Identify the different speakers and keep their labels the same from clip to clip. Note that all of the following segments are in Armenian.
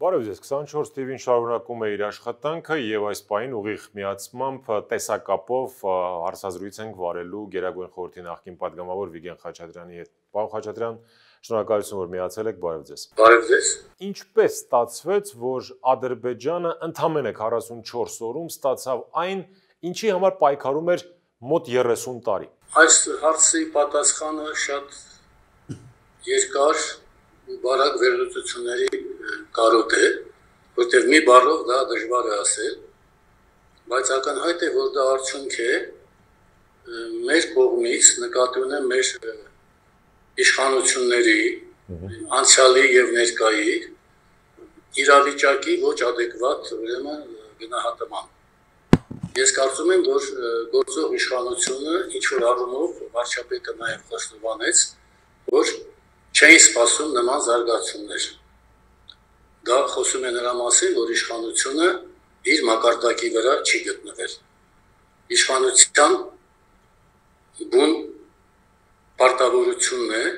Speaker 1: Բարև ձեզ, 24 TV-ին շարունակում է իր աշխատանքը եւ այս պահին ուղիղ միացմամբ տեսակապով հարցազրույց ենք վարելու Գերագույն խորհրդի նախկին падգամավոր Վիգեն Խաչատրյանի հետ։ Պարոն Խաչատրյան, շնորհակալություն, որ միացել եք, բարև ձեզ։
Speaker 2: Բարև ձեզ։
Speaker 1: Ինչպես ստացվեց, որ Ադրբեջանը ընդամենը 44 օրում ստացավ այն, ինչի համար պայքարում էր մոտ 30 տարի։
Speaker 2: Այս հարցի պատասխանը շատ երկար ու բարակ վերլուծությունների կարոտ է, որտեղ մի բառով դա դժվար է ասել, բայց ակնհայտ է, որ դա արդյունք է մեր կողմից, նկատի ունեմ մեր իշխանությունների, անցյալի եւ ներկայի իրավիճակի ոչ ադեկվատ ուրեմն գնահատման։ Ես կարծում եմ, որ գործող իշխանությունը ինչ-որ առումով վարչապետը նաև խոստովանեց, որ չէին սպասում նման զարգացումներ։ Դա խոսում է նրա մասին, որ իշխանությունը իր մակարդակի վրա չի գտնվել։ Իշխանության բուն պարտավորությունն է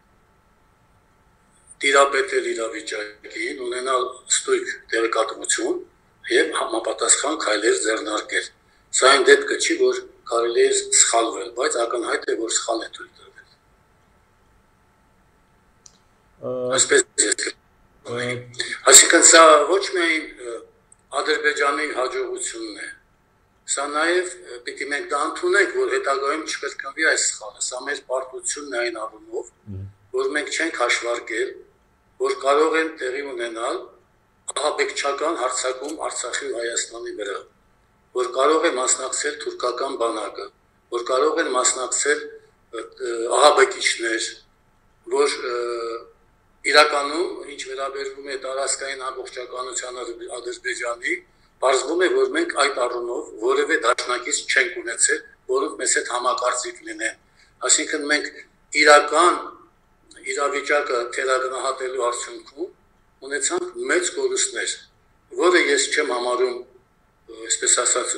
Speaker 2: տիրապետել իրավիճակին, ունենալ ստույգ տեղեկատվություն եւ համապատասխան քայլեր ձեռնարկել։ Սա այն դեպքը չի, որ կարելի է սխալվել, բայց ակնհայտ է, որ սխալ է թույլ տրվել։ Այսպես այսինքն սա ոչ միայն Ադրբեջանի հաջողությունն է, սա նաև պիտի մենք դա ընդունենք, որ հետագայում չկրկնվի այս սխալը, սա մեր պարտությունն է այն առումով, որ մենք չենք հաշվարկել, որ կարող են տեղի ունենալ ահաբեկչական հարձակում Արցախի ու Հայաստանի վրա, որ կարող է մասնակցել թուրքական բանակը, որ կարող են մասնակցել ահաբեկիչներ, որ իրականում ինչ վերաբերվում է տարածքային ամբողջականությանը Ադրբեջանի, պարզվում է, որ մենք այդ առումով որևէ դաշնակից չենք ունեցել, որոնք մեզ հետ համակարծիք լինեն։ Այսինքն մենք իրական իրավիճակը թերագնահատելու արդյունքում ունեցանք մեծ կորուստներ, որը ես չեմ համարում, այսպես ասած,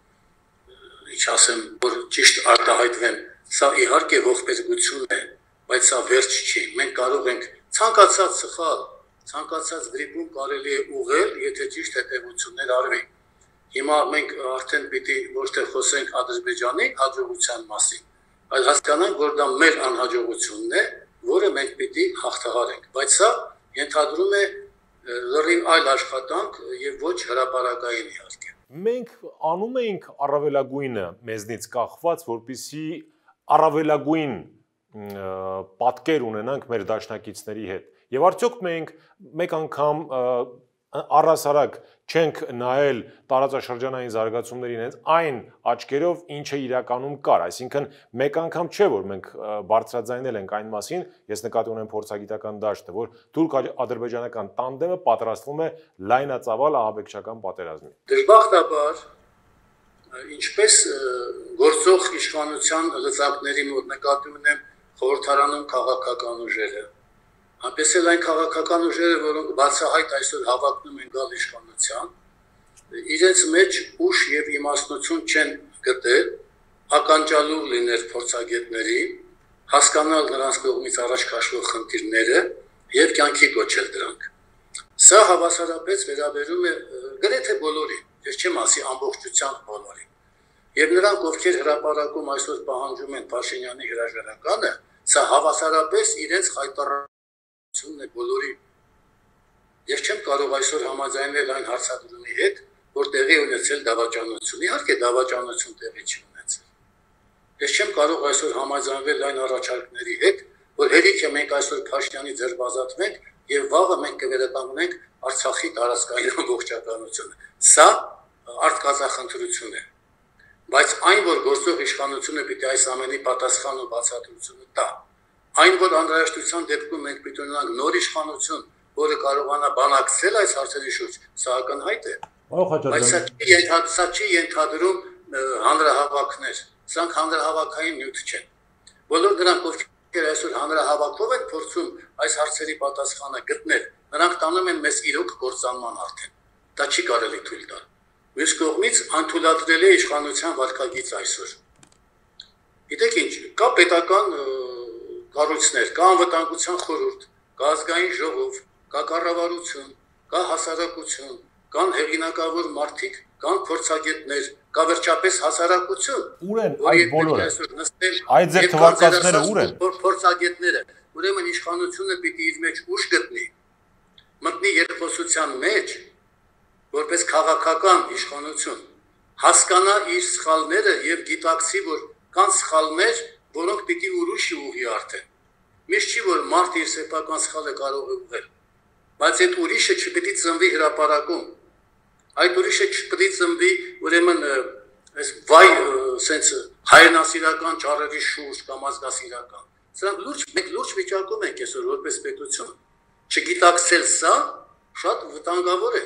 Speaker 2: ինչ ասեմ, որ ճիշտ արտահայտվեմ, սա իհարկե ողբերգություն է, բայց սա վերջ չի։ Մենք կարող ենք ցանկացած սխալ, ցանկացած դեպքում կարելի է ուղղել, եթե ճիշտ հետևություններ արվի։ Հիմա մենք արդեն պիտի ոչ թե խոսենք Ադրբեջանի հաջողության մասին, այլ հասկանանք, որ դա մեր անհաջողությունն է, որը մենք պիտի հաղթահարենք, բայց սա ենթադրում է լրիվ այլ աշխատանք եւ ոչ հրապարակային իհարկե։
Speaker 1: Մենք անում էինք առավելագույնը մեզնից կախված, որպեսզի առավելագույն պատկեր ունենանք մեր դաշնակիցների հետ։ Եվ արդյոք մենք մեկ անգամ առհասարակ չենք նայել տարածաշրջանային զարգացումներին հենց այն աչքերով, ինչը իրականում կար, այսինքն մեկ անգամ չէ, որ մենք բարձրաձայնել ենք այն մասին, ես նկատի ունեմ փորձագիտական դաշտը, որ թուրք-ադրբեջանական տանդեմը պատրաստվում է լայնածավալ ահաբեկչական պատերազմի։
Speaker 2: Դժբախտաբար, ինչպես գործող իշխանության լծակների մոտ նկատի ունեմ խորհրդարանում քաղաքական ուժերը, այնպես էլ այն քաղաքական ուժերը, որոնք բացահայտ այսօր հավակնում են գալ իշխանության, իրենց մեջ ուժ եւ իմաստնություն չեն գտել ականջալուր լինել փորձագետների, հասկանալ նրանց կողմից առաջ քաշվող խնդիրները եւ կյանքի կոչել դրանք։ Սա հավասարապես վերաբերում է գրեթե բոլորին, ես չեմ ասի ամբողջությամբ բոլորին։ Եվ նրանք, ովքեր հրապարակում այսօր պահանջում են Փաշինյանի հրաժարականը, սա հավասարապես իրենց խայտառությունն է բոլորի։ Ես չեմ կարող այսօր համաձայնել այն հարցադրումի հետ, որ տեղի ունեցել դավաճանություն։ Իհարկե դավաճանություն տեղի չի ունեցել։ Ես չեմ կարող այսօր համաձայնել այն առաջարկների հետ, որ հերիք է մենք այսօր Փաշինյանի ձերբազատվենք եւ վաղը մենք կվերականգնենք Արցախի տարածքային ամբողջականությունը։ Սա արտկազախնդրություն է։ Բայց այն, որ գործող իշխանությունը պիտի այս ամենի պատասխան ու բացատրությունը տա, այն, որ անհրաժեշտության դեպքում մենք պիտի ունենանք նոր իշխանություն, որը կարողանա բանակցել այս հարցերի շուրջ, սա ակնհայտ է։ Բայց սա չի ենթադրում հանրահավաքներ, սրանք հանրահավաքային նյութ չեն։ Բոլոր նրանք, ովքեր այսօր հանրահավաքով են փորձում այս հարցերի պատասխանը գտնել, նրանք տանում են մեզ իրոք կործանման արդեն։ Դա չի կարելի թույլ տալ։ Մյուս կողմից անթույլատրել է իշխանության վարքագիծ այսօր։ Գիտեք ինչ, կա պետական կառույցներ, կա անվտանգության խորհուրդ, կա ազգային ժողով, կա կառավարություն, կա հասարակություն, կան հեղինակավոր մարդիկ, կան փորձագետներ, կա վերջապես հասարակություն։
Speaker 1: Ուր են այդ բոլորը։ Այդ ձեր թվարկածները ուր են։
Speaker 2: Փորձագետները, ուրեմն իշխանությունը պիտի իր մեջ ուժ գտնի, մտնի երկխոսության մեջ, որպես քաղաքական իշխանություն, հասկանա իր սխալները եւ գիտակցի, որ կան սխալներ, որոնք պիտի ուրիշի ուղի արդեն։ Միշտ չի որ մարդը իր սեփական սխալը կարող է ուղղել, բայց այդ ուրիշը չպիտի ծնվի հրապարակում։ Այդ ուրիշը չպիտի ծնվի ուրեմն այս վայ sense հայրենասիրական ճառերի շուրջ կամ ազգասիրական։ Սրանք մենք լուրջ վիճակում ենք այսօր որպես պետություն։ Չգիտակցել սա շատ վտանգավոր է։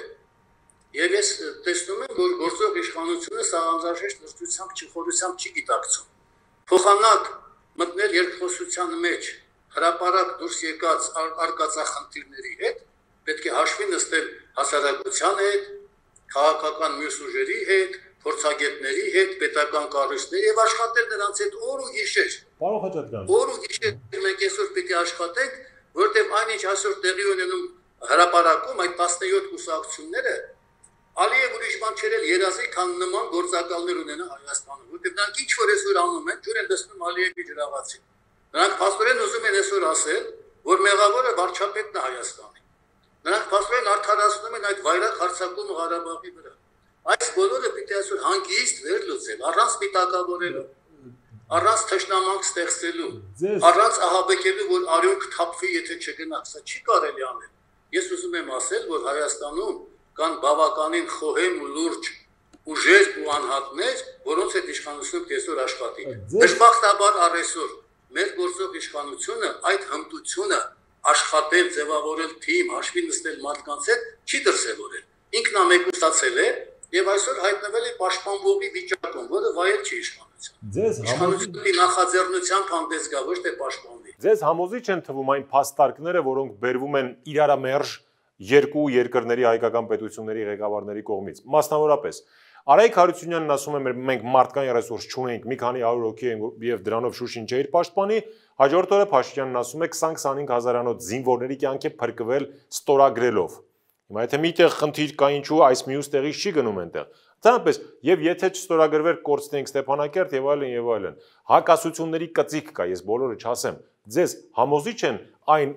Speaker 2: Եվ ես տեսնում եմ, որ գործող իշխանությունը սա անհրաժեշտ լրջությամբ չխորությամբ չի գիտակցում։ Փոխանակ մտնել երկխոսության մեջ, հրապարակ դուրս եկած արկածախնդիրների հետ, պետք է հաշվի նստել հասարակության հետ, քաղաքական մյուս ուժերի հետ, փորձագետների հետ, պետական կառույցների եւ աշխատել նրանց հետ օր ու գիշեր։
Speaker 1: Պարոն Խաչատրյան,
Speaker 2: օր ու գիշեր մենք այսօր պիտի աշխատենք, որտեղ այնինչ այսօր տեղի ունենում հրապարակում այդ 17 կուսակցությունները Ալիև ուրիշ բան չերել երազի, քան նման գործակալներ ունենա Հայաստանում, որտեղ նրանք ինչ որ այսօր անում են, ջուր են դստում Ալիևի ջրաղացին։ Նրանք փաստորեն ուզում են այսօր ասել, որ մեղավորը վարչապետն է Հայաստանի։ Նրանք փաստորեն արդարացնում են այդ վայրագ հարձակումը Ղարաբաղի վրա։ Այս բոլորը պիտի այսօր հանգիստ վերլուծել, առանց պիտակավորելու, առանց թշնամանք ստեղծելու, առանց ահաբեկելու, որ արյունք թափվի, եթե չգնա, սա չի կարելի անել։ Ես ուզում եմ ասել, որ Հայաստանում կան բավականին խոհեմ ու լուրջ ուժեր ու անհատներ, որոնց այդ իշխանությունը տեսօր աշխատի։ Դժբախտաբար առեսօր մեր գործող իշխանությունը այդ հմտությունը աշխատել, ձևավորել թիմ, հաշվի նստել մարդկանց հետ չի դրսևորել։ Ինքնամեկուսացել է եւ այսօր հայտնվել է պաշտպանվողի վիճակում, որը վայել չի իշխանության։ Իշխանությունը նախաձեռնությամբ հանդես գա, ոչ թե պաշտպանվի։
Speaker 1: Ձեզ համոզիչ են թվում այն փաստարկները, որոնք բերվում են իրարամերժ երկու երկրների հայկական պետությունների ղեկավարների կողմից։ Մասնավորապես Արայիկ Հարությունյանն ասում է մենք մարդկային ռեսուրս չունենք, մի քանի 100 հոգի ենք եւ դրանով Շուշին չէր պաշտպանի, հաջորդ օրը Փաշինյանն ասում է 20-25 հազարանոց զինվորների կյանք է փրկվել ստորագրելով։ Հիմա եթե միտեղ խնդիր կա ինչու այս մյուս տեղից չի գնում այնտեղ։ Դրանպես եւ եթե չստորագրվեր կորցնենք Ստեփանակերտ եւ այլն եւ այլն։ Հակասությունների կծիկ կա, ես բոլորը չասեմ։ Ձեզ համոզիչ են այն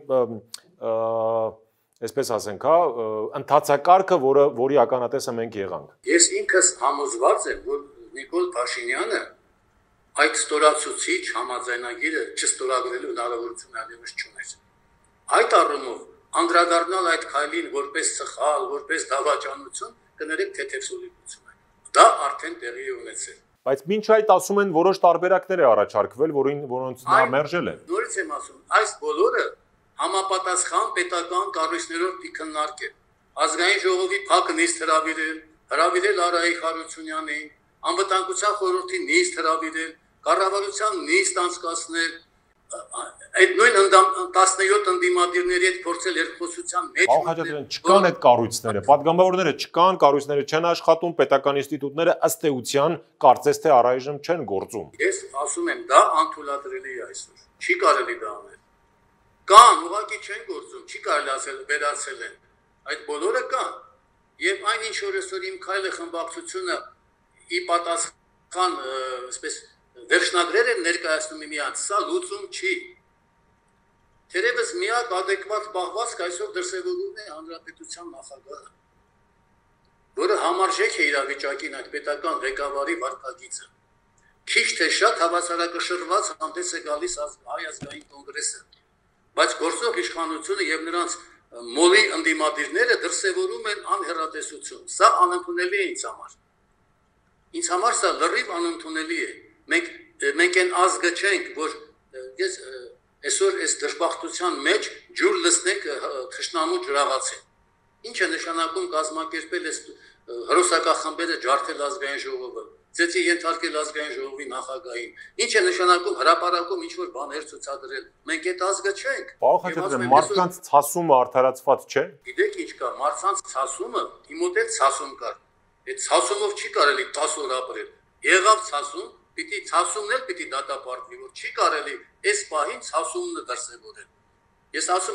Speaker 1: այսպես ասենք, հա, ընթացակարգը, որի ականատեսը մենք եղանք։
Speaker 2: Ես ինքս համոզված եմ, որ Նիկոլ Փաշինյանը այդ ստորացուցիչ համաձայնագիրը չստորագրելու հնարավորություն այլևս չուներ։ Այդ առումով անդրադառնալ այդ քայլին որպես սխալ, որպես դավաճանություն, կներեք թեթևսոլիկություն է։ Դա արդեն տեղի է ունեցել։
Speaker 1: Բայց մինչ այդ ասում են որոշ տարբերակներ է առաջարկվել, որոնց նա մերժել է։
Speaker 2: Նորից եմ ասում, այս բոլորը համապատասխան պետական կառույցներով քննարկել։ Ազգային ժողովի փակ նիստ հրավիրել Արայիկ Հարությունյանին, անվտանգության խորհրդի նիստ հրավիրել, կառավարության նիստ անցկացնել, այդ նույն 17 ընդդիմադիրների հետ փորձել երկխոսության մեջ։
Speaker 1: Պարոն Խաչատրյան, չկան այդ կառույցները, պատգամավորները չկան, կառույցները չեն աշխատում, պետական ինստիտուտները ըստ էության կարծես թե առայժմ չեն գործում։
Speaker 2: Ես ասում եմ, դա անթույլատրելի է այսօր։ Չի կարելի դա անել։ Կան, ուղղակի չեն գործում, չի կարելի ասել վերացել են։ Այդ բոլորը կան։ Եվ այնինչ որ այսօր իմ քայլը խմբակցությունը ի պատասխան, այսպես վերջնագրեր են ներկայացնում միած, սա լուծում չի։ Թերևս միակ adekvat պահվածք այսօր դրսևորվում է հանրապետության նախագահը, որը համարժեք է իրավիճակին այդ պետական ղեկավարի վարքագիծը։ Քիչ թե շատ հավասարակշռված հանդես է գալիս Հայ ազգային կոնգրեսը, բայց գործող իշխանությունը եւ նրանց մոլի ընդդիմադիրները դրսևորում են անհեռատեսություն։ Սա անընդունելի է ինձ համար։ Ինձ համար սա լրիվ անընդունելի է։ Մենք այն ազգը չենք, որ ես այսօր այս դժբախտության մեջ ջուր լցնենք թշնամու ջրաղացին։ Ինչ է նշանակում կազմակերպել այս հրոսակախմբերը ջարդել ազգային ժողովը, ծեծի ենթարկել ազգային ժողովի նախագահին։ Ինչ է նշանակում հրապարակում ինչ-որ բաներ ցուցադրել։ Մենք այդ ազգը չենք։
Speaker 1: Պարոն Խաչատրյան, մարդկանց ցասումը արդարացված չէ։
Speaker 2: Գիտեք ինչ կա, մարդկանց ցասումը, իմոտ է ցասում կար։ Այդ ցասումով չի կարելի 10 օր ապրել։ Եղավ ցասում, պիտի ցասումն էլ պիտի դատապարտվի, որ չի կարելի այս պահին ցասումն դրսևորել։ Ես ասում եմ,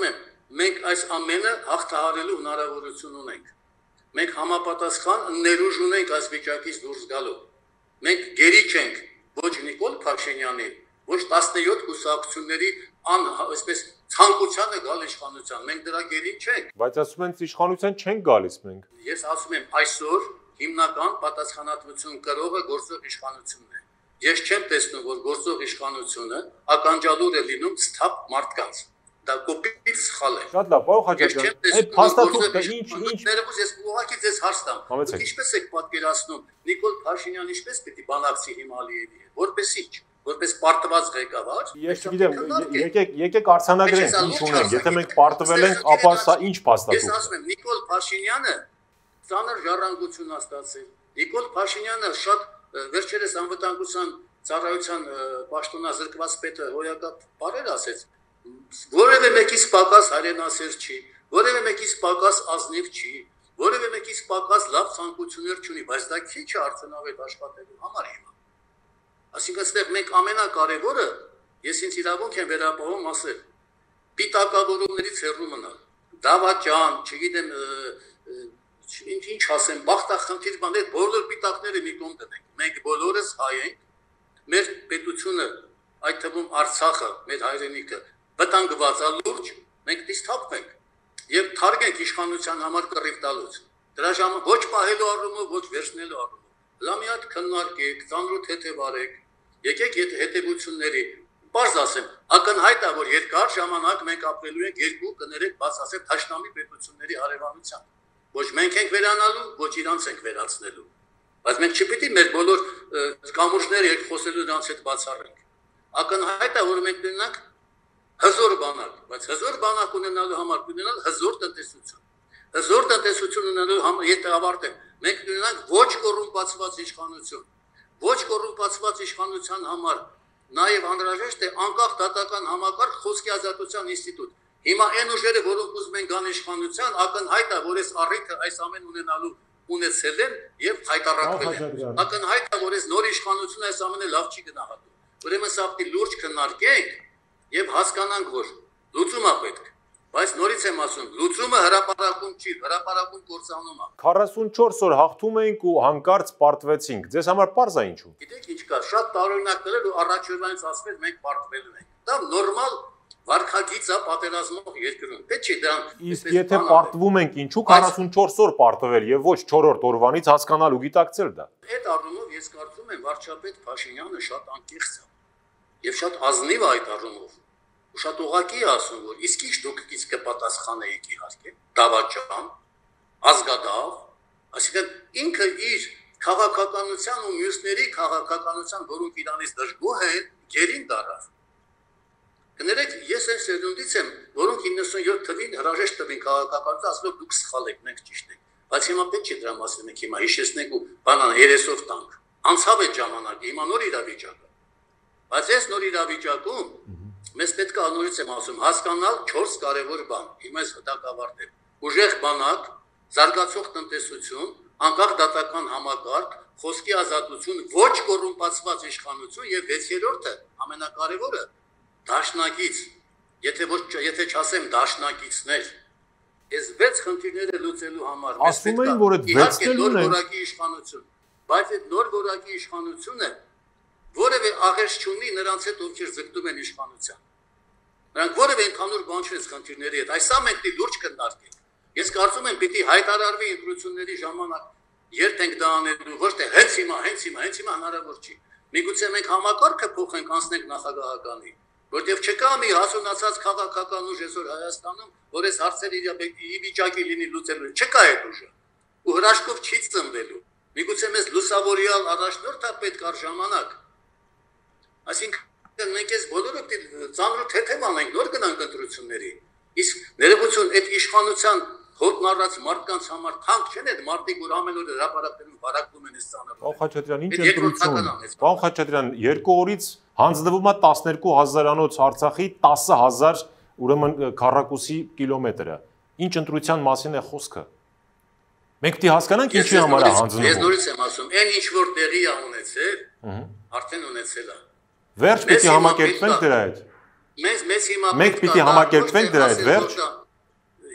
Speaker 2: մենք այս ամենը հաղթահարելու հնարավորություն ունենք։ Մենք համապատասխան ներուժ ունենք այս վիճակից դուրս գալու։ Մենք գերի չենք ոչ Նիկոլ Փաշինյանի, ոչ 17 կուսակցությունների այսպես ցանկությանը գալ իշխանության։ Մենք դրա գերին չենք։
Speaker 1: Բայց ասում են իշխանության չենք գալիս մենք։
Speaker 2: Ես ասում եմ այսօր հիմնական պատասխանատվություն կրողը գործող իշխանությունն է։ Ես չեմ տեսնում, որ գործող իշխանությունը ականջալուր է լինում ստապ մարդկանց։ Դա կոպիտ սխալ է։
Speaker 1: Շատ լավ, պարոն Խաչատրյան, այդ փաստաթուղթը ինչ
Speaker 2: ներողուց ես ուղղակի ձեզ հարց տամ։ Դուք ինչպես եք պատկերացնում Նիկոլ Փաշինյանը ինչպես պիտի բանակցի հիմա Ալիևի հետ, որպես ինչ, որպես պարտված ղեկավար։
Speaker 1: Ես չգիտեմ, եկեք արձանագրենք ինչ ունենք, եթե մենք պարտվել ենք, ապա սա ինչ փաստաթուղթ է։
Speaker 2: Ես ասում եմ, Նիկոլ Փաշինյանը ծանր ժառանգություն է ստացել։ Նիկոլ Փաշինյանը շատ վերջերս անվտանգության ծառայության պաշտոնազրկված պետը հոյակապ բառեր ասեց։ Որևէ մեկից պակաս հայրենասեր չի, որևէ մեկից պակաս ազնիվ չի, որևէ մեկից պակաս լավ ցանկություններ չունի, բայց դա քիչ է արդյունավետ աշխատելու համար հիմա։ Այսինքն այստեղ մենք ամենակարևորը, ես ինձ իրավունք եմ վերապահում ասել, պիտակավորումներից հեռու մնալ։ Դավաճան, չգիտեմ, ինչ ասեմ, բախտախնդիր բաներ, բոլոր պիտակները մի կողմ դնենք։ Մենք բոլորս հայ ենք, մեր պետությունը, այդ թվում Արցախը, մեր հայրենիքը վտանգված է լուրջ, մենք դիստափվենք եւ թարգենք իշխանության համար կռիվ տալուց։ Դրա ժամանակ ոչ պահելու առումով, ոչ վերցնելու առումով։ Լա մի հատ քննարկեք, ծանրոտ հետև արեք, եկեք հետևությունների, բարձ ասեմ, ակնհայտ է, որ երկար ժամանակ մենք ապրելու ենք երկու կներեք բաց ասեմ թաշնամի պետությունների հարևանությամբ։ Ոչ մենք ենք վերանալու, ոչ իրանց ենք վերացնելու։ Բայց մենք չպիտի մեր բոլոր կամուրջները երկխոսելու նրանց հետ բացառենք։ Ակնհայտ է, որ մենք ունենանք հզոր բանակ, բայց հզոր բանակ ունենալու համար ունենալ հզոր տնտեսություն։ Հզոր տնտեսություն ունենալու համար, եթե ավարտեմ, մենք ունենանք ոչ կոռումպացված իշխանություն։ Ոչ կոռումպացված իշխանության համար նաև անհրաժեշտ է անկախ դատական համակարգ խոսքի ազատության ինստիտուտ։ Հիմա այն ուժերը, որոնք ուզում են գան իշխանության, ակնհայտ է, որ այս առիթը այս ամեն ունենալու ունեցել են եւ հայտարարվել են։ Ակնհայտ է, որ այս նոր իշխանությունը այս ամենը լավ չի գնահատում։ Ուրեմն սա պիտի լուրջ քննարկենք եւ հասկանանք, որ լուծում է պետք։ Բայց նորից եմ ասում, լուծումը հրապարակում չի, հրապարակում կործանում է։
Speaker 1: 44 օր հաղթում էինք ու հանկարծ պարտվեցինք։ Ձեզ համար պարզ է ինչու։
Speaker 2: Գիտեք ինչ կա, շատ տարօրինակներ ու առաջորդանից ասվել մենք պարտվելու ենք։ Դա նորմալ վարքագիծ է պատերազմող երկրում։ Պետք չի դրան։
Speaker 1: Իսկ եթե պարտվում ենք, ինչու 44 օր պարտվել եւ ոչ 4-րդ օրվանից հասկանալ ու գիտակցել դա։
Speaker 2: Այդ առումով ես կարծում եմ վարչապետ Փաշինյանը շատ անկեղծ է։ Եվ շատ ազնիվ է այդ առումով։ Շատ ուղղակի է ասում, որ իսկ ինչ դուք իսկ կպատասխանեիք իհարկե, դավաճան, ազգադավ, այսինքն ինքը իր քաղաքականության ու մյուսների քաղաքականության, որոնք իրանից դժգոհ են, գերին դարավ։ Կներեք, ես այն սերունդից եմ, որոնք 97 թվին հրաժեշտ տվին քաղաքականության, ասելով դուք սխալ եք, մենք ճիշտ ենք։ Բայց հիմա պետք չի դրա մասին մենք հիմա հիշեցնենք ու բանան երեսով տանք։ Անցավ այդ ժամանակը, հիմա նոր իրավիճակ է։ Բայց այս նոր իրավիճակում մեզ պետք է անորից եմ ասում հասկանալ 4 կարևոր բան։ Հիմա ես հտակավարտեմ։ Ուժեղ բանակ, զարգացող տնտեսություն, անկախ դատական համակարգ, խոսքի ազատություն, ոչ կոռումպացված իշխանություն եւ 6-րդը ամենակարևորը դաշնակից։ Եթե չասեմ դաշնակիցներ, այս 6 խնդիրները լուծելու համար
Speaker 1: մեզ պետք է որ այդ 6-ն
Speaker 2: նոր որակի իշխանություն, բայց այդ նոր որակի իշխանությունը որևէ աղերս չունի նրանց հետ, ովքեր ձգտում են իշխանության։ Նրանք որևէ ընդհանուր բան չեն խնդիրների հետ։ Այսա մենք դի լուրջ կնարկենք։ Ես կարծում եմ, պիտի հայտարարվի ընտրությունների ժամանակ երբ ենք դա անելու, ոչ թե հենց հիմա հնարավոր չի։ Միգուցե մենք համակարգը փոխենք, անցնենք նախագահականի, որտեղ չկա մի հասունացած քաղաքական ուժ այսօր Հայաստանում, որ այս հարցերը ի վիճակի լինի լուծելու։ Չկա այդ ուժը։ Ու հրաշքով չի ծնվելու։ Միգուցե մեզ լուսավորյալ առաջնորդ է պետք առ ժամանակ։ Այսինքն մենք այս բոլորը ծանրոտ թեթև անենք, նոր գնանք ընտրությունների։ Իսկ ներողություն այդ իշխանության հոտն առած մարդկանց համար թանկ չեն այդ մարդիկ, որ ամեն օր հրապարակներում վարակվում են այս ծանր։
Speaker 1: Պարոն Խաչատրյան, ինչ ընտրություն։ Պարոն Խաչատրյան, 2 օրից հանձնվում է 12000-անոց Արցախի 10000 ուրեմն քառակուսի կիլոմետրը։ Ինչ ընտրության մասին է խոսքը։ Մենք պիտի հասկանանք ինչի համար է հանձնվում։
Speaker 2: Ես նորից եմ ասում, այն ինչ որ տեղի է ունեցել, արդեն ունեցել է։
Speaker 1: Վերջ պիտի համակերպվենք դրա հետ։
Speaker 2: Մեզ հիմա
Speaker 1: մենք պիտի համակերպվենք դրա հետ, վերջ։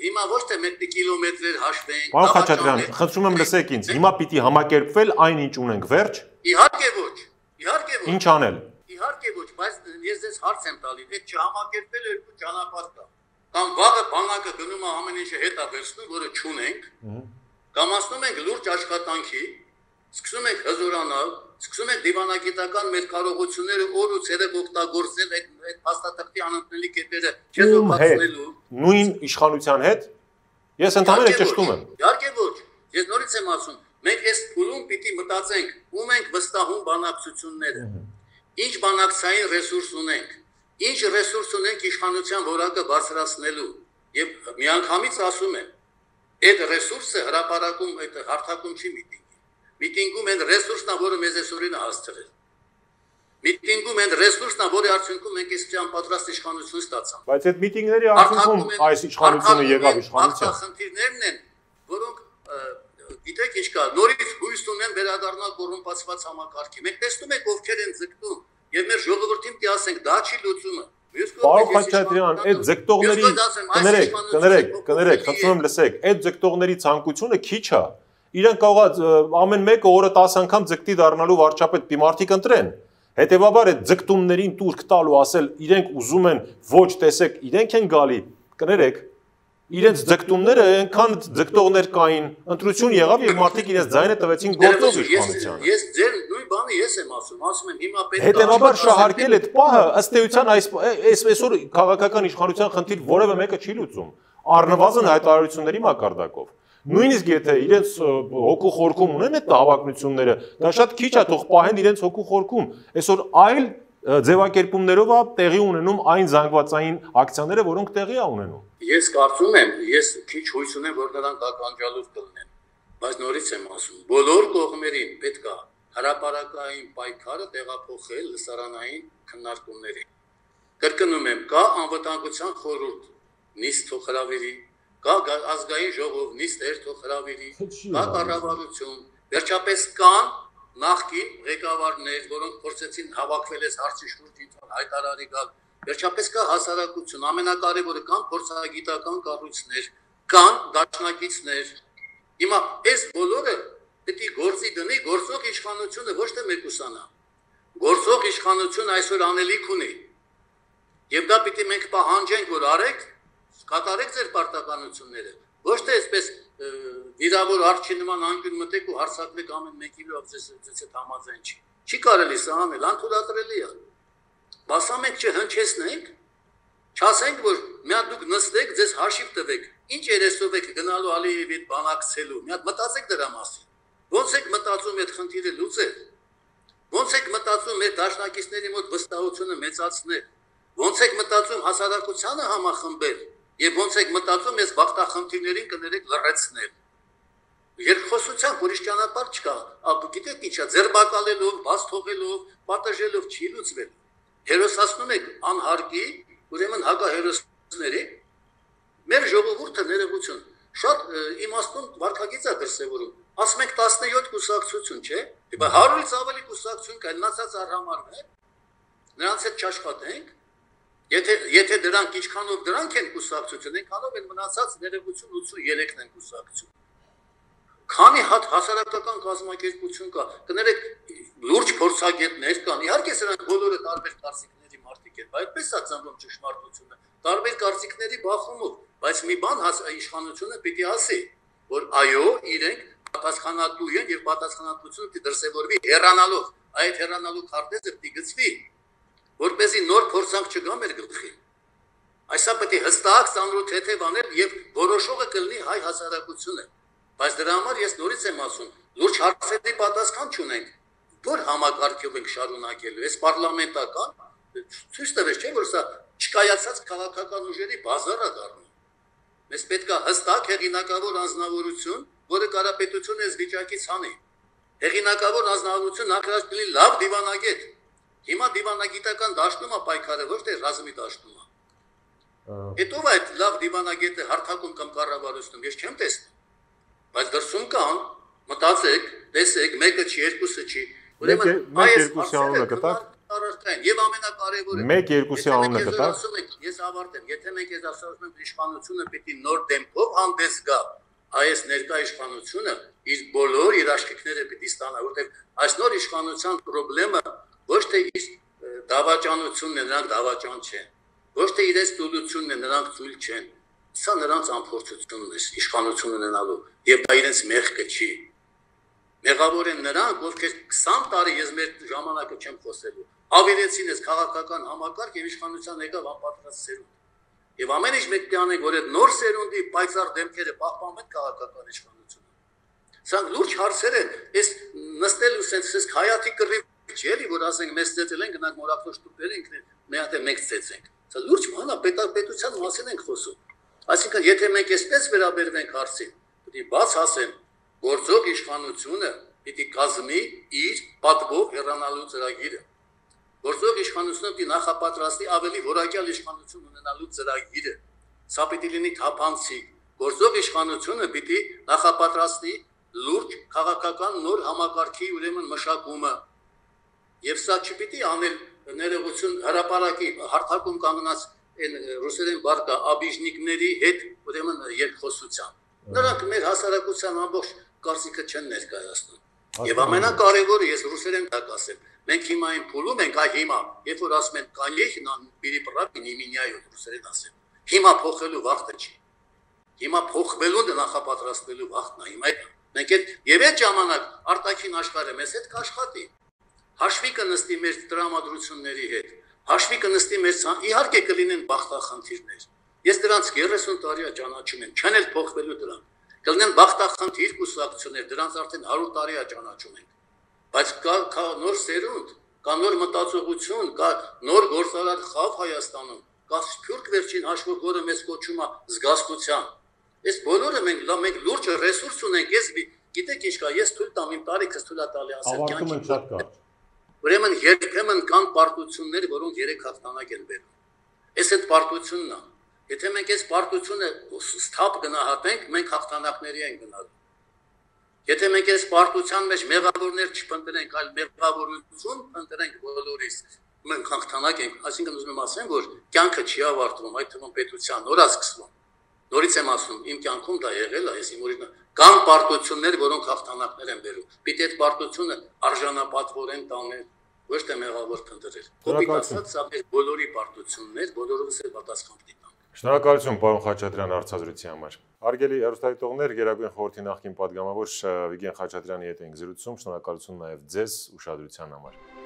Speaker 2: հիմա ոչ թե մենք կիլոմետրեր հաշվենք։
Speaker 1: Պարոն Խաչատրյան, խնդրում եմ լսեք ինձ, հիմա պիտի համակերպվել այն ինչ ունենք, վերջ։
Speaker 2: Իհարկե ոչ։ Իհարկե ոչ։
Speaker 1: Ինչ անել։
Speaker 2: Իհարկե ոչ, բայց ես ձեզ հարց եմ տալիս, այդ չհամակերպել երկու ճանապարհ կա։ Կամ վաղը բանակը գնում է ամեն ինչը հետա վերցնում, որը չունենք, կամ ասում ենք լուրջ աշխատանքի, սկսում ենք հզորանալ, սկսում ենք դիվանագիտական մեր կարողությունները օր ու ցերեկ օգտագործել այդ փաստաթղթի անընդունելի կետերը չեզոքացնելու։ Նույն
Speaker 1: իշխանության հետ։ Ես ընդհանրապես ճշտում եմ։
Speaker 2: Իհարկե ոչ։ Ես նորից եմ ասում, մենք այս փուլում պիտի մտածենք, ում ենք վստահում բանակցությունները։ Ինչ բանակցային ռեսուրս ունենք, ինչ ռեսուրս ունենք իշխանության որակը բարձրացնելու եւ միանգամից ասում եմ, այդ ռեսուրսը հրապարակում, այդ հարթակում չի միտինգի։ Միտինգում են ռեսուրսն է, որը մեզ այսօրին է հասցրել։ Միտինգում են ռեսուրսն է, որի արդյունքում մենք այսքան պատրաստ իշխանություն ստացանք։
Speaker 1: Բայց այդ միտինգների արդյունքում այս իշխանությունը եկավ իշխանության։
Speaker 2: Խնդիրներն են, որոնք գիտեք ինչ կա, նորից հույս ունեն վերադառնալ կոռումպացված համակարգի։ Մենք տեսնում ենք ովքեր են ձգտում, եւ մեր ժողովրդին պիտի ասենք, դա չի լուծումը։
Speaker 1: Պարոն Խաչատրյան, այդ ձգտողների կներեք, խնդրում եմ լսեք, այդ ձգտողների ցանկությունը քիչ է։ Իրենք կարող է ամեն մեկը օրը 10 անգամ ձգտի դառնալու վարչապետ, պիտի մարդիկ ընտրեն։ Հետևաբար այդ ձգտումներին տուրք տալու ասել, իրենք ուզում են, ոչ, տեսեք, իրենք են գալի, կներեք, իրենց ձգտումները այնքան ձգտողներ կային, ընտրություն եղավ եւ մարդիկ իրենց ձայնը տվեցին գործող իշխանությանը։
Speaker 2: Ես ձեր նույն բանը ես եմ ասում եմ հիմա պետք է
Speaker 1: հետեւաբար շահարկել այդ պահը ըստ էության այսօր քաղաքական իշխանության խնդիր որևէ մեկը չի լուծում, առնվազն հայտարարությունների մակարդակով։ Նույնիսկ եթե իրենց հոգու խորքում ունեն այդ հավակնությունները, դա շատ քիչ է, թող պահեն իրենց հոգու խորքում։ Այսօր այլ ձևակերպումներով է տեղի ունենում այն զանգվածային ակցիաները, որոնք տեղի է ունենում։
Speaker 2: Ես կարծում եմ, ես քիչ հույս ունեմ, որ նրանք ականջալուր կլինեն, բայց նորից եմ ասում, բոլոր կողմերին պետք է հրապարակային պայքարը տեղափոխել լսարանային քննարկումների։ Կրկնում եմ, կա անվտանգության խորհուրդ, նիստ թող հրավիրի, կա ազգային ժողով, նիստեր թող հրավիրի, կա կառավարություն, վերջապես կան նախկին ղեկավարներ, որոնք փորձեցին հավաքվել այս հարցի շուրջ հայտարարի գալ, վերջապես կա հասարակություն, ամենակարևորը կան փորձագիտական կառույցներ, կան դաշնակիցներ։ Հիմա այս բոլորը պետք է գործի դնի գործող իշխանությունը, ոչ թե մեկուսանա։ Գործող իշխանությունը այսօր անելիք ունի։ Եվ դա պետք է մենք պահանջենք, որ արեք, կատարեք ձեր պարտականությունները։ Ոչ թե այսպես վիրավոր արջի նման անկյուն մտեք ու հարցակվեք ամեն մեկի լավ ձեզ հետ համաձայն չի։ Չի կարելի սա անել, անթույլատրելի է։ Բասա մենք չհնչեցնենք, չասենք, որ մի հատ դուք նստեք, ձեզ հաշիվ տվեք, ինչ երեսով եք գնալու Ալիևի հետ բանակցելու, մի հատ մտածեք դրա մասին։ Ոնց եք մտածում այդ խնդիրը լուծել։ Ոնց եք մտածում մեր դաշնակիցների մոտ վստահությունը մեծացնել։ Ոնց եք մտածում հասարակությանը համախմբել։ Եվ ոնց եք մտածում ես բախտախնդիրներին կներեք լրացնել։ Երկխոսության ուրիշ ճանապարհ չկա։ Գիտեք ինչա, ձերբակալելով, բաց թողելով, պատժելով չի լուծվել։ Հերոսացնում եք անհարկի, ուրեմն հակահերոսների մեր ժողովուրդը ներողություն։ Շատ իմաստուն վարքագիծ է դրսևորում։ Ասում եք 17 կուսակցություն, չէ՞։ Դե 100-ից ավելի կուսակցություն կա, մնացած արհամարներ։ Նրանց հետ չաշխատենք։ Եթե դրանք ինչքանով դրանք են կուսակցություն, այնքանով են մնացած ներողություն 83-ն են կուսակցություն։ Քանի հատ հասարակական կազմակերպություն կա, կներեք լուրջ փորձագետներ կան, իհարկե սրանք բոլորը տարբեր կարծիքների մարդիկ են, բայց այդպես է ծնվում ճշմարտությունը, տարբեր կարծիքների բախումով, բայց մի բան իշխանությունը պիտի ասի, որ այո, իրենք պատասխանատու են եւ պատասխանատվությունը պիտի դրսեւորվի հեռանալով, այդ հեռանալու քարտեզը պիտի գծվի, որպեսզի նոր փորձանք չգա մեր գլխին։ Այսա պետք է հստակ ծանրութ թեթև անել եւ որոշողը կլինի հայ հասարակությունը։ Բայց դրա համար ես նորից եմ ասում, լուրջ հարցերի պատասխան չունենք, որ համակարգով ենք շարունակելու, այս պարլամենտական ցույց տվեց, չէ՞ որ սա չկայացած քաղաքական ուժերի բազար է դառնում։ Մեզ պետք է հստակ հեղինակավոր անձնավորություն, որը կարապետությունը այս վիճակից հանի։ Հեղինակավոր անձնավորություն նախարար կլինի լավ դիվանագետ։ Հիմա դիվանագիտական դաշտում է պայքարը, ոչ թե ռազմի դաշտում է։ Հետո այդ լավ դիվանագետը հարթակում կամ կառավարությունում ես չեմ տեսնում։ Բայց դրսում կան, մտածեք, տեսեք, մեկը չի, երկուսը չի։
Speaker 1: Ուրեմն այս հարցերը
Speaker 2: առարկային եւ ամենակարևորը
Speaker 1: մեկ երկուսի անունը կտակ։
Speaker 2: Ես ավարտեմ, եթե մենք ես ասում ենք իշխանությունը պիտի նոր դեմքով հանդես գա, այս ներկա իշխանությունը իր բոլոր իր աշխատանքները պիտի ստանա, որտեղ այս նոր իշխանության խնդրումը ոչ թե իր դավաճանությունն է, նրանք դավաճան չեն, ոչ թե իրենց ծուլությունն է, նրանք ծույլ չեն, սա նրանց ամփոփությունն է իշխանություն ունենալու եւ դա իրենց մեղքը չի։ Մեղավոր են նրանք, ովքեր 20 տարի ես մեր ժամանակը չեմ խոսելու, ավելեցին ես քաղաքական համակարգ եւ իշխանության եկավ անպատրաստ սերունդ։ Եվ ամեն ինչ մենք կյանենք, որ այդ նոր սերունդի պայծառ դեմքերը պահպանեն քաղաքական իշխանությունը։ Սա լուրջ հարցեր են, այս նստելու sense հայաթի կռիվ չի էլի, որ ասենք մեզ ծեծել են, գնանք մորակնոջ տուփեր ենք, մի հատ մենք ծեծենք։ Սա լուրջ բան է, պետության մասին ենք խոսում։ Այսինքն, եթե մենք այսպես վերաբերվենք հարցին, պիտի բաց ասեն, գործող իշխանությունը պիտի կազմի իր պատվով հեռանալու ծրագիրը։ Գործող իշխանությունը պիտի նախապատրաստի ավելի որակյալ իշխանություն ունենալու ծրագիրը։ Սա պիտի լինի թափանցիկ։ Գործող իշխանությունը պիտի նախապատրաստի լուրջ քաղաքական նոր համակարգի ուրեմն մշակումը։ Եվ սա չպիտի անել ներողություն հրապարակի հարթակում կանգնած այն ռուսերեն բարգա աբիժնիկների հետ ուրեմն երկխոսության։ Նրանք մեր հասարակության ամբողջ կարծիքը չեն ներկայացնում։ Եվ ամենակարևորը ես ռուսերեն տակ ասեմ, մենք հիմա այն փուլում ենք, այ հիմա, երբ որ ասում են «Կայեհ պիրիպրապի նիմինյայով» ռուսերեն ասեմ, հիմա փոխելու վաղտը չի։ Հիմա փոխվելու նախապատրաստվելու վաղտն է, հիմա մենք եւ այդ ժամանակ արտաքին աշխարհը մեզ հետ կաշխատի։ Հաշվի կնստի մեր տրամադրությունների հետ, հաշվի կնստի մեր իհարկե կլինեն բախտախնդիրներ։ Ես դրանց 30 տարի ճանաչում եմ, չեն էլ փոխվելու դրանք։ Կլինեն բախտախնդիր կուսակցություններ, դրանց արդեն 100 տարի ճանաչում ենք։ Բայց կա նոր սերունդ, կա նոր մտածողություն, կա նոր գործարար խավ Հայաստանում, կա սփյուռք վերջին հաշվով, որը մեզ կոչում է զգաստության։ Այս բոլորը մենք լուրջ ռեսուրս ունենք, ես գիտեք ինչ կա, ես թույլ տամ իմ տարիքս թույլ տալի ասել կյանքի։ Ուրեմն երբեմն կան պարտություններ, որոնք 3 հաղթանակ են բերում։ Այս այդ պարտությունն է։ Եթե մենք այս պարտությունը սթափ գնահատենք, մենք հաղթանակների ենք գնալու։ Եթե մենք այս պարտության մեջ մեղավորներ չփնտրենք, այլ մեղավորություն փնտրենք բոլորիս, մենք հաղթանակ ենք։ Այսինքն ուզում եմ ասեմ, որ կյանքը չի ավարտվում, այդ թվում պետության նոր է սկսվում։ Նորից եմ ասում, իմ կյանքում դա եղել է, ես իմ օրինակ կան պարտություններ, որոնք հաղթանակներ են բերում։ Պիտի այդ պարտությունը արժանապատվորեն տանել, ոչ թե մեղավոր փնտրել։ Կոպիտ ասած, սա մեր բոլորի պարտություններ, բոլորովս էլ պատասխան պիտի տանք։
Speaker 1: Շնորհակալություն պարոն Խաչատրյան հարցազրույցի համար։ Հարգելի հեռուստադիտողներ, Գերագույն խորհրդի նախկին պատգամավոր Վիգեն Խաչատրյանի հետ ենք զրուցում, շնորհակալություն նաև ձեզ ուշադրության համար։